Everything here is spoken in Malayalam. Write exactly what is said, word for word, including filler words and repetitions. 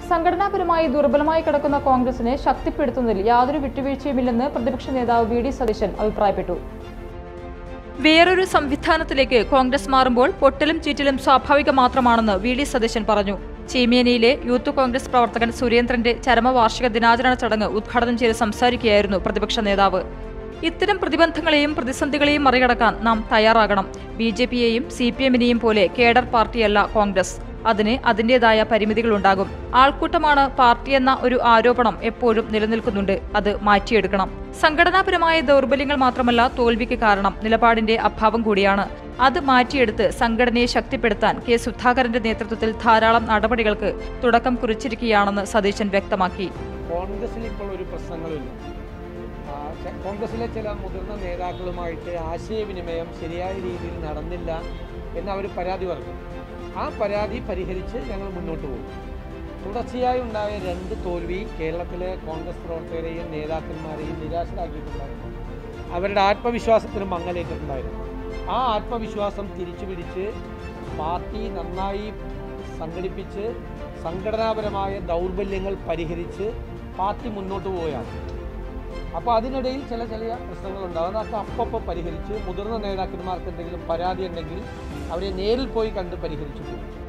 സംഘടനാപരമായി ദുർബലമായി കിടക്കുന്ന കോൺഗ്രസിനെ ശക്തിപ്പെടുത്തുന്നതിൽ യാതൊരു വിട്ടുവീഴ്ചയുമില്ലെന്ന് പ്രതിപക്ഷ നേതാവ് വി ഡി സതീശൻ അഭിപ്രായപ്പെട്ടു. വേറൊരു സംവിധാനത്തിലേക്ക് കോൺഗ്രസ് മാറുമ്പോൾ പൊട്ടലും ചീറ്റലും സ്വാഭാവികം മാത്രമാണെന്ന് വി ഡി സതീശൻ പറഞ്ഞു. ചീമേനിയിലെ യൂത്ത് കോൺഗ്രസ് പ്രവർത്തകൻ സുരേന്ദ്രന്റെ ചരമവാർഷിക ദിനാചരണ ചടങ്ങ് ഉദ്ഘാടനം ചെയ്ത് സംസാരിക്കുകയായിരുന്നു പ്രതിപക്ഷ നേതാവ്. ഇത്തരം പ്രതിബന്ധങ്ങളെയും പ്രതിസന്ധികളെയും മറികടക്കാൻ നാം തയ്യാറാകണം. ബി ജെ പിയെയും സി പി എമ്മിനെയും പോലെ കേഡർ പാർട്ടിയല്ല കോൺഗ്രസ്. അതിന് അതിൻ്റെതായ പരിമിതികളുണ്ടാകും. ആൾക്കൂട്ടമാണ് പാർട്ടിയെന്ന ഒരു ആരോപണം എപ്പോഴും നിലനിൽക്കുന്നുണ്ട്. അത് മാറ്റിയെടുക്കണം. സംഘടനാപരമായ ദൗർബല്യങ്ങൾ മാത്രമല്ല തോൽവിക്ക് കാരണം, നിലപാടിന്റെ അഭാവം കൂടിയാണ്. അത് മാറ്റിയെടുത്ത് സംഘടനയെ ശക്തിപ്പെടുത്താൻ കെ സുധാകരന്റെ നേതൃത്വത്തിൽ ധാരാളം നടപടികൾക്ക് തുടക്കം കുറിച്ചിരിക്കുകയാണെന്ന് സതീശൻ വ്യക്തമാക്കി. കോൺഗ്രസിൽ ഇപ്പോൾ ഒരു പ്രശ്നങ്ങളില്ല. കോൺഗ്രസിലെ ചില മുതിർന്ന നേതാക്കളുമായിട്ട് ആശയവിനിമയം ശരിയായ രീതിയിൽ നടന്നില്ല എന്ന് അവർ പരാതി പറഞ്ഞു. ആ പരാതി പരിഹരിച്ച് ഞങ്ങൾ മുന്നോട്ട് പോകും. തുടർച്ചയായി ഉണ്ടായ രണ്ട് തോൽവി കേരളത്തിലെ കോൺഗ്രസ് പ്രവർത്തകരെയും നേതാക്കന്മാരെയും നിരാശരാക്കിയിട്ടുണ്ടായിരുന്നു. അവരുടെ ആത്മവിശ്വാസത്തിന് മങ്ങലേറ്റിട്ടുണ്ടായിരുന്നു. ആ ആത്മവിശ്വാസം തിരിച്ചു പിടിച്ച് പാർട്ടി നന്നായി സംഘടിപ്പിച്ച് സംഘടനാപരമായ ദൗർബല്യങ്ങൾ പരിഹരിച്ച് പാർട്ടി മുന്നോട്ട് പോവുകയാണ്. അപ്പോൾ അതിനിടയിൽ ചില ചില പ്രശ്നങ്ങളുണ്ടാകും. അതൊക്കെ അപ്പം പരിഹരിച്ച് മുതിർന്ന നേതാക്കന്മാർക്ക് എന്തെങ്കിലും പരാതി ഉണ്ടെങ്കിൽ അവരെ നേരിൽ പോയി കണ്ട് പരിഹരിച്ചു പോകും.